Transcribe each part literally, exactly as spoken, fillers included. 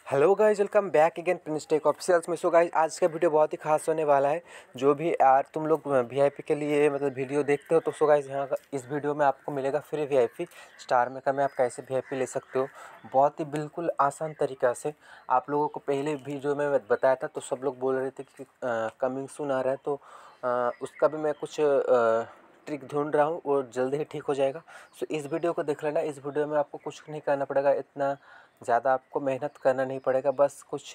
Hello guys, welcome back again Prince Tech Officials में। So guys, आज का video बहुत ही खास होने वाला है। जो भी यार तुम लोग वीआईपी के लिए मतलब वीडियो देखते हो तो सो गाइस यहाँ इस वीडियो में आपको मिलेगा फ्री वीआईपी स्टार मेकर में। आप कैसे वीआईपी ले सकते हो बहुत ही बिल्कुल आसान तरीक़ा से। आप लोगों को पहले वीडियो में बताया था तो सब लोग बोल रहे थे कि कमिंग सून आ रहा है, तो आ, उसका भी मैं कुछ ट्रिक ढूंढ रहा हूँ, वो जल्दी ही ठीक हो जाएगा। सो इस वीडियो को देख लेना। इस वीडियो में आपको कुछ नहीं करना पड़ेगा, इतना ज़्यादा आपको मेहनत करना नहीं पड़ेगा। बस कुछ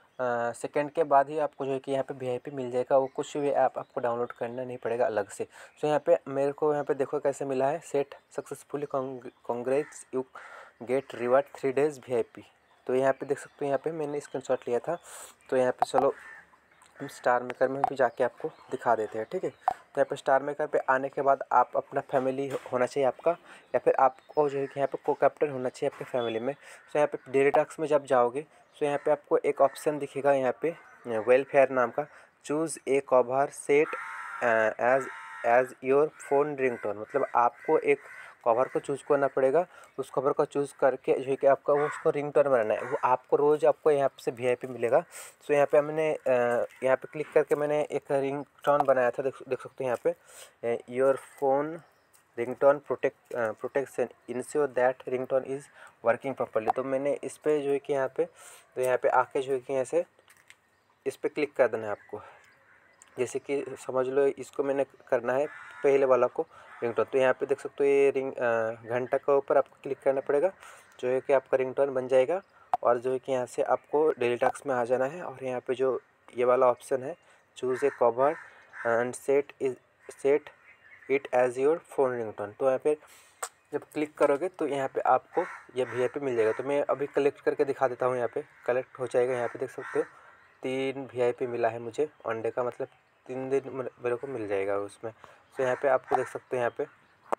सेकंड के बाद ही आपको जो है कि यहाँ पे वीआईपी मिल जाएगा। वो कुछ भी ऐप आपको डाउनलोड करना नहीं पड़ेगा अलग से। सो यहाँ पे मेरे को यहाँ पे देखो कैसे मिला है, set successfully congrats you get reward three days VIP. तो यहाँ पे देख सकते हो, यहाँ पे मैंने स्क्रीनशॉट लिया था। तो यहाँ पे चलो हम स्टार मेकर में भी जाके आपको दिखा देते हैं, ठीक है। तो यहाँ पे स्टार मेकर पे आने के बाद आप अपना फैमिली होना चाहिए आपका, या फिर आपको जो है कि यहाँ पे को कैप्टन होना चाहिए आपके फैमिली में। सो यहाँ पे डेली टास्क में जब जाओगे सो यहाँ पे आपको एक ऑप्शन दिखेगा, यहाँ पे वेलफेयर नाम का। Choose a cover set as as your phone ringtone. मतलब आपको एक कवर को चूज़ करना पड़ेगा। उस कवर को चूज़ करके जो है कि आपका वो उसको रिंगटोन बनाना है। वो आपको रोज़ आपको यहाँ से वीआईपी मिलेगा। सो यहाँ पे हमने यहाँ पे क्लिक करके मैंने एक रिंगटोन बनाया था। देख देख सकते हैं यहाँ पे, your phone ringtone protect protection ensure that ringtone is working properly. तो मैंने इस पर जो है कि यहाँ पे तो यहाँ पे आके जो है कि यहाँ से इस पर क्लिक कर देना है आपको। जैसे कि समझ लो इसको मैंने करना है पहले वाला को रिंगटोन। तो यहाँ पे देख सकते हो ये रिंग घंटा के ऊपर आपको क्लिक करना पड़ेगा, जो है कि आपका रिंगटोन बन जाएगा। और जो है कि यहाँ से आपको डेली टास्क में आ जाना है। और यहाँ पे जो ये वाला ऑप्शन है, choose a cover and set is set it as your phone ringtone. तो यहाँ पे जब क्लिक करोगे तो यहाँ पे आपको ये वीआईपी मिल जाएगा। तो मैं अभी कलेक्ट करके दिखा देता हूँ। यहाँ पे कलेक्ट हो जाएगा। यहाँ पे देख सकते हो तीन वीआईपी मिला है मुझे वन डे का, मतलब तीन दिन मेरे को मिल जाएगा उसमें। तो यहाँ पे आपको देख सकते हो, यहाँ पे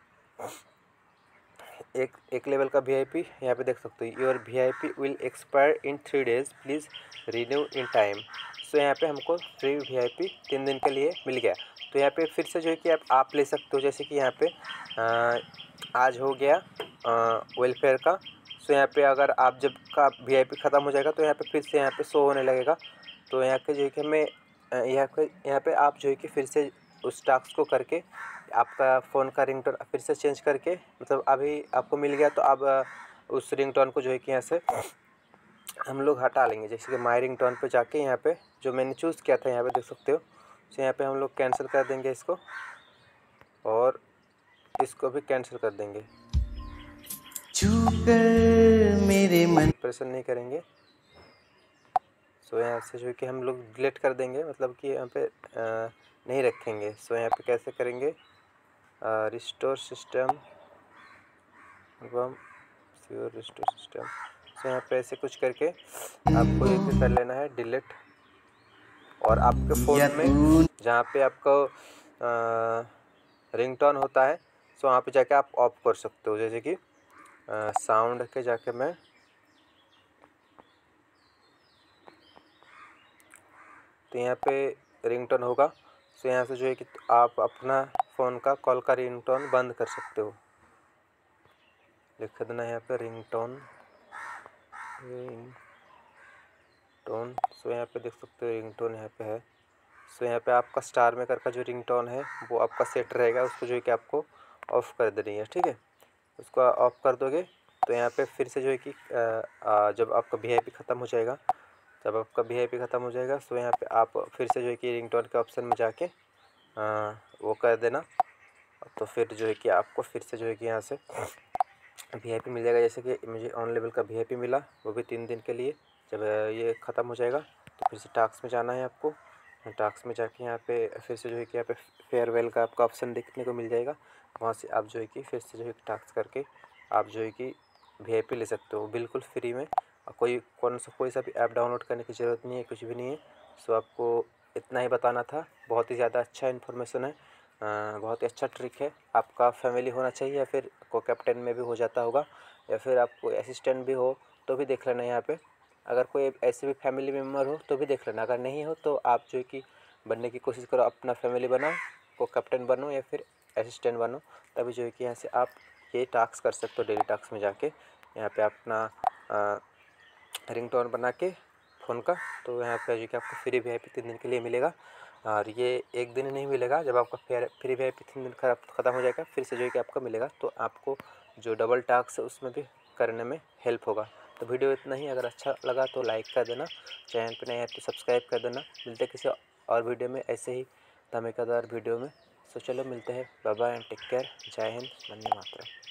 एक एक लेवल का वीआईपी यहाँ पे देख सकते हो। Your VIP will expire in three days please renew in time. So यहाँ पे हमको फ्री वीआईपी तीन दिन के लिए मिल गया। तो यहाँ पे फिर से जो है कि आप आप ले सकते हो। जैसे कि यहाँ पे आ, आज हो गया वेलफेयर का। सो यहाँ पे अगर आप जब का वीआईपी ख़त्म हो जाएगा तो यहाँ पे फिर से यहाँ पे शो होने लगेगा। तो यहाँ के जो है कि हमें यहाँ पे यहाँ पे आप जो है कि फिर से उस टास्क को करके आपका फ़ोन का रिंगटोन फिर से चेंज करके, मतलब अभी आपको मिल गया तो अब उस रिंगटोन को जो है कि यहाँ से हम लोग हटा लेंगे। जैसे कि माई रिंगटोन पे जाके यहाँ पे जो मैंने चूज़ किया था यहाँ पे देख सकते हो। तो यहाँ पे हम लोग कैंसिल कर देंगे इसको, और इसको भी कैंसिल कर देंगे। मेरे मन प्रेशर नहीं करेंगे। सो यहाँ से जो है कि हम लोग डिलीट कर देंगे, मतलब कि यहाँ पे आ, नहीं रखेंगे। सो यहाँ पे कैसे करेंगे, रिस्टोर सिस्टम एवं श्योर रिस्टोर सिस्टम। सो यहाँ पे ऐसे कुछ करके आपको ये भी कर लेना है डिलीट। और आपके फ़ोन में जहाँ पे आपको रिंगटोन होता है सो वहाँ पे जाके आप ऑफ कर सकते हो। जैसे कि साउंड के जाके मैं तो यहाँ पे रिंगटोन होगा। सो यहाँ से जो है कि आप अपना फ़ोन का कॉल का रिंगटोन बंद कर सकते हो। लिख देना यहाँ पे रिंगटोन रिंगटोन। सो यहाँ पे देख सकते हो रिंगटोन यहाँ पे है। सो यहाँ पे आपका स्टार मेकर का जो रिंगटोन है वो आपका सेट रहेगा। उसको जो है कि आपको ऑफ़ कर देनी है, ठीक है। उसको ऑफ़ कर दोगे तो यहाँ पे फिर से जो है कि जब आपका वीआईपी ख़त्म हो जाएगा जब आपका वीआईपी ख़त्म हो जाएगा सो यहाँ पे आप फिर से जो है कि रिंगटोन के ऑप्शन में जाके आ, वो कर देना। तो फिर जो है कि आपको फिर से जो है कि यहाँ से वीआईपी मिल जाएगा। जैसे कि मुझे ऑन लेवल का वीआईपी मिला, वो भी तीन दिन के लिए। जब ये ख़त्म हो जाएगा तो फिर से टास्क में जाना है आपको। टास्क में जाके यहाँ पे फिर से जो है कि यहाँ पे फेयरवेल का आपका ऑप्शन देखने को मिल जाएगा। वहाँ से आप जो है कि फिर से जो है टास्क करके आप जो है कि वीआईपी ले सकते हो बिल्कुल फ्री में। कोई कौन सा कोई सा भी ऐप डाउनलोड करने की ज़रूरत नहीं है, कुछ भी नहीं है। सो आपको इतना ही बताना था। बहुत ही ज़्यादा अच्छा इन्फॉर्मेशन है, बहुत ही अच्छा ट्रिक है। आपका फैमिली होना चाहिए या फिर को कैप्टन में भी हो जाता होगा, या फिर आपको असिस्टेंट भी हो तो भी देख लेना। यहाँ पे अगर कोई ऐसे भी फैमिली मेम्बर हो तो भी देख लेना। अगर नहीं हो तो आप जो है कि बनने की कोशिश करो, अपना फैमिली बनाओ, को कैप्टन बनो या फिर असिस्टेंट बनो। तभी जो है कि यहाँ से आप ये टास्क कर सकते हो। डेली टास्क में जाके यहाँ पे अपना रिंगटोन बना के फ़ोन का, तो यहाँ पे जो कि आपको फ्री वी आई पी तीन दिन के लिए मिलेगा। और ये एक दिन नहीं मिलेगा, जब आपका फ्री वी आई पी तीन दिन का ख़त्म हो जाएगा फिर से जो है कि आपको मिलेगा। तो आपको जो डबल टास्क है उसमें भी करने में हेल्प होगा। तो वीडियो इतना ही, अगर अच्छा लगा तो लाइक कर देना, चैनल पर नए हैं तो सब्सक्राइब कर देना। मिलते किसी और वीडियो में ऐसे ही धमाकेदार वीडियो में। सो चलो मिलते हैं, bye bye and take care. जय हिंद, वंदे मातरम।